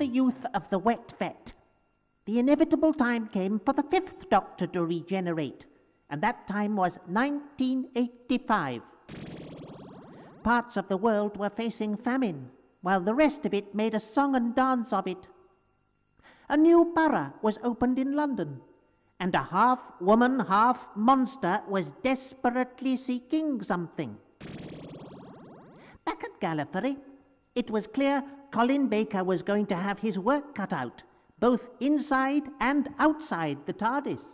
the youth of the wet vet, the inevitable time came for the fifth Doctor to regenerate, and that time was 1985. Parts of the world were facing famine, while the rest of it made a song and dance of it. A new borough was opened in London, and a half-woman, half-monster was desperately seeking something. Back at Gallifrey, it was clear Colin Baker was going to have his work cut out, both inside and outside the TARDIS.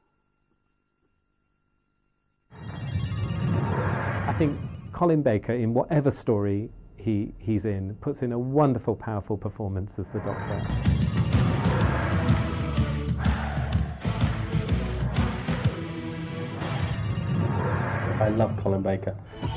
I think Colin Baker, in whatever story he's in, puts in a wonderful, powerful performance as the Doctor. I love Colin Baker.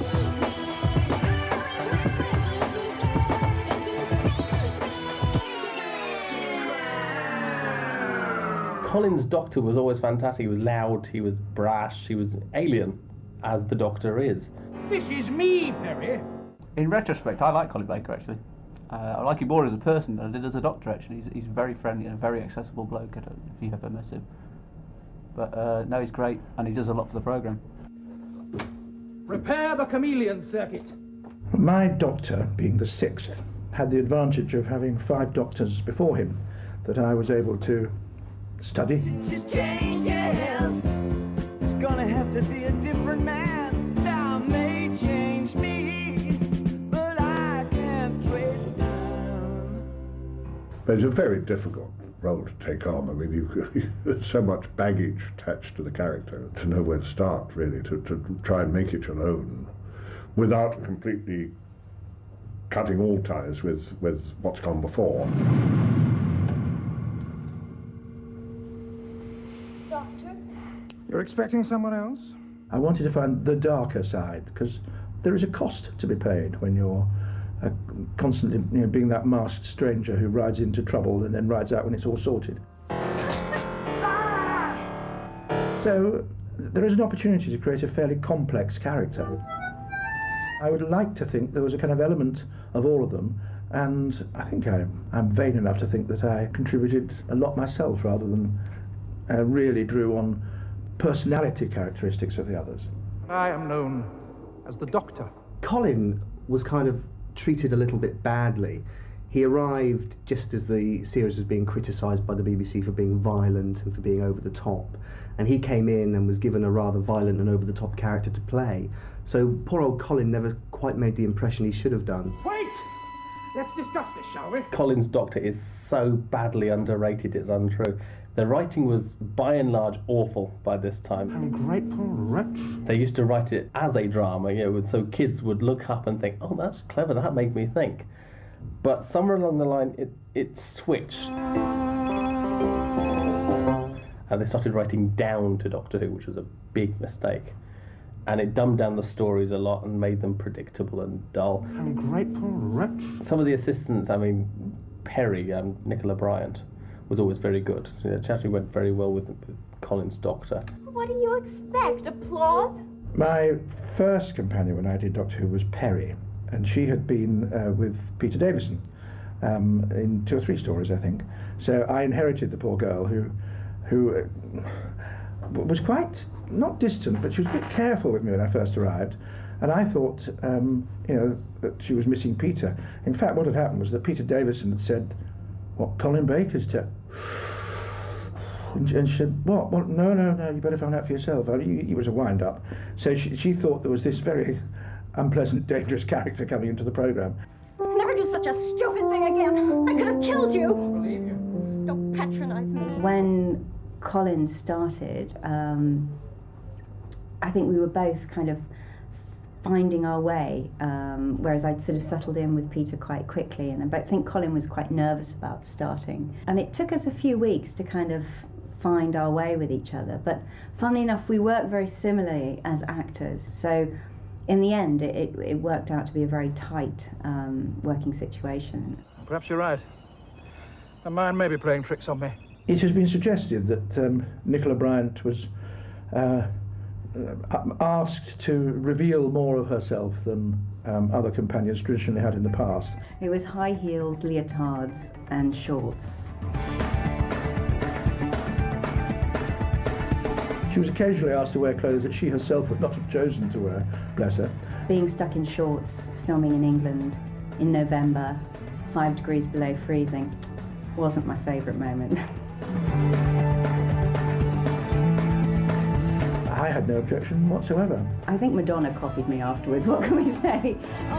Colin's Doctor was always fantastic. He was loud, he was brash, he was alien, as the Doctor is. This is me, Perry. In retrospect, I like Colin Baker, actually. I like him more as a person than I did as a Doctor, actually. He's very friendly and a very accessible bloke, I don't know if you've ever met him. But no, he's great, and he does a lot for the programme. Repair the chameleon circuit. My Doctor, being the sixth, had the advantage of having 5 Doctors before him that I was able to study. Changes. It's gonna have to be a different man. Now may change me, but I can't trace time. But it's a very difficult role to take on. I mean, there's so much baggage attached to the character to know where to start, really, to try and make it your own without completely cutting all ties with what's gone before. Doctor? You're expecting someone else? I wanted to find the darker side, because there is a cost to be paid when you're constantly being that masked stranger who rides into trouble and then rides out when it's all sorted. So there is an opportunity to create a fairly complex character. I would like to think there was a kind of element of all of them, and I think I'm vain enough to think that I contributed a lot myself rather than really drew on personality characteristics of the others. I am known as the Doctor. Colin was kind of treated a little bit badly. He arrived just as the series was being criticised by the BBC for being violent and for being over the top, and he came in and was given a rather violent and over the top character to play. So poor old Colin never quite made the impression he should have done. Wait! Let's discuss this, shall we? Colin's Doctor is so badly underrated, it's untrue. The writing was, by and large, awful by this time. Ungrateful wretch. They used to write it as a drama, so kids would look up and think, oh, that's clever, that made me think. But somewhere along the line, it switched. And they started writing down to Doctor Who, which was a big mistake. And it dumbed down the stories a lot and made them predictable and dull. Ungrateful wretch. Some of the assistants, Perry, Nicola Bryant, was always very good. It actually went very well with Colin's Doctor. What do you expect? Applause? My first companion when I did Doctor Who was Perry, and she had been with Peter Davison in 2 or 3 stories, I think. So I inherited the poor girl who was quite, not distant, but she was a bit careful with me when I first arrived. And I thought, that she was missing Peter. In fact, what had happened was that Peter Davison had said, "What, Colin Baker's and she said, what? No, you better find out for yourself." He was a wind-up. So she thought there was this very unpleasant, dangerous character coming into the programme. Never do such a stupid thing again. I could have killed you. I believe you. Don't patronize me. When Colin started, I think we were both kind of finding our way, whereas I'd sort of settled in with Peter quite quickly, and I think Colin was quite nervous about starting. And it took us a few weeks to kind of find our way with each other, but funnily enough, we work very similarly as actors, so in the end it worked out to be a very tight working situation. Perhaps you're right. A man may be playing tricks on me. It has been suggested that Nicola Bryant was asked to reveal more of herself than other companions traditionally had in the past. It was high heels, leotards, and shorts. She was occasionally asked to wear clothes that she herself would not have chosen to wear, bless her. Being stuck in shorts, filming in England in November, 5 degrees below freezing, wasn't my favourite moment. I had no objection whatsoever. I think Madonna copied me afterwards, what can we say?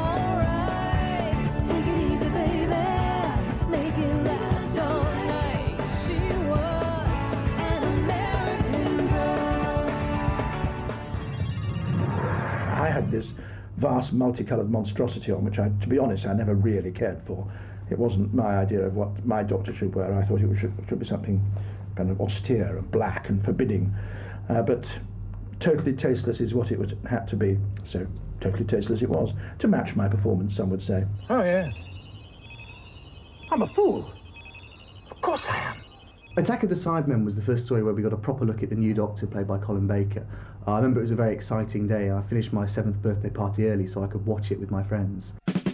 I had this vast multicoloured monstrosity on, which, to be honest, I never really cared for. It wasn't my idea of what my doctor should wear. I thought it should be something kind of austere and black and forbidding. But totally tasteless is what it had to be. So totally tasteless it was, to match my performance, some would say. Oh, yes. I'm a fool. Of course I am. Attack of the Cybermen was the first story where we got a proper look at the new Doctor played by Colin Baker. I remember it was a very exciting day. I finished my 7th birthday party early so I could watch it with my friends.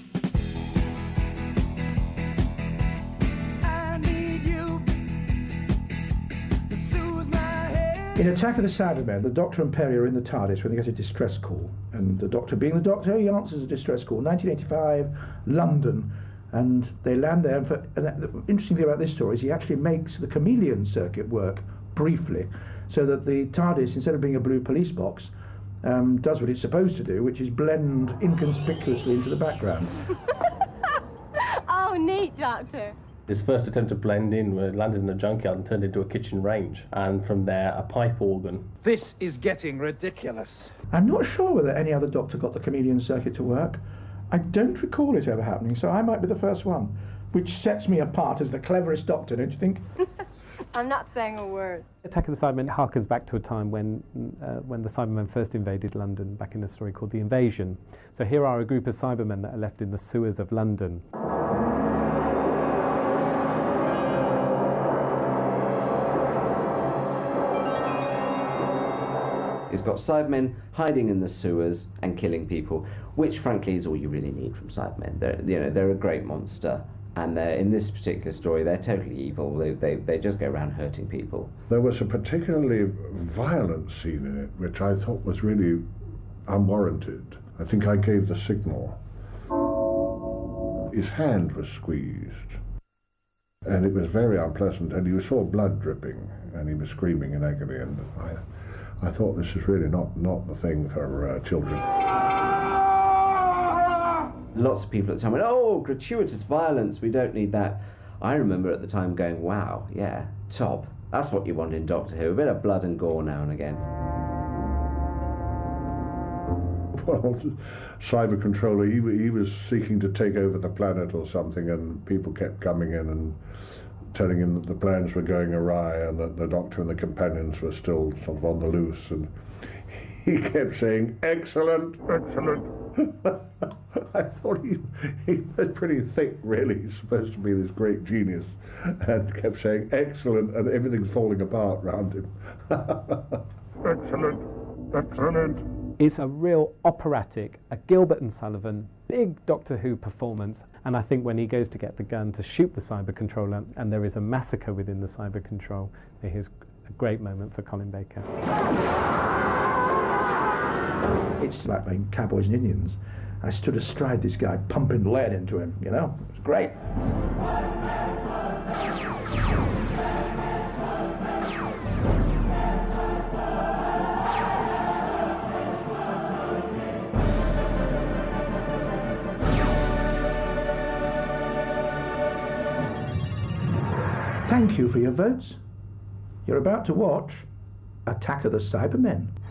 In Attack of the Cybermen, the Doctor and Peri are in the TARDIS when they get a distress call. And the Doctor, being the Doctor, he answers a distress call. 1985, London. And they land there. And the interesting thing about this story is he actually makes the chameleon circuit work briefly, so that the TARDIS, instead of being a blue police box, does what it's supposed to do, which is blend inconspicuously into the background. Oh, neat, Doctor. His first attempt to blend in landed in a junkyard and turned into a kitchen range, and from there a pipe organ. This is getting ridiculous. I'm not sure whether any other Doctor got the chameleon circuit to work. I don't recall it ever happening, so I might be the first one, which sets me apart as the cleverest Doctor, don't you think? I'm not saying a word. Attack of the Cybermen harkens back to a time when the Cybermen first invaded London, back in a story called The Invasion. So here are a group of Cybermen that are left in the sewers of London. It's got Cybermen hiding in the sewers and killing people, which frankly is all you really need from Cybermen. They're a great monster, and in this particular story they're totally evil. They just go around hurting people. There was a particularly violent scene in it, which I thought was really unwarranted. I think I gave the signal. His hand was squeezed, and it was very unpleasant, and you saw blood dripping, and he was screaming in agony, and I thought this is really not the thing for children. Lots of people at the time went, oh, gratuitous violence, we don't need that. I remember at the time going, wow, yeah, top. That's what you want in Doctor Who, a bit of blood and gore now and again. Well, Cyber Controller, he was seeking to take over the planet or something, and people kept coming in and telling him that the plans were going awry and that the Doctor and the companions were still sort of on the loose, and he kept saying, excellent, excellent. I thought he was pretty thick, really. He's supposed to be this great genius, and kept saying excellent, and everything's falling apart around him. Excellent, excellent. It's a real operatic, a Gilbert and Sullivan, big Doctor Who performance. And I think when he goes to get the gun to shoot the Cyber Controller, and there is a massacre within the Cyber Control, it is a great moment for Colin Baker. It's like playing Cowboys and Indians. I stood astride this guy, pumping lead into him, you know? It was great. Thank you for your votes. You're about to watch Attack of the Cybermen.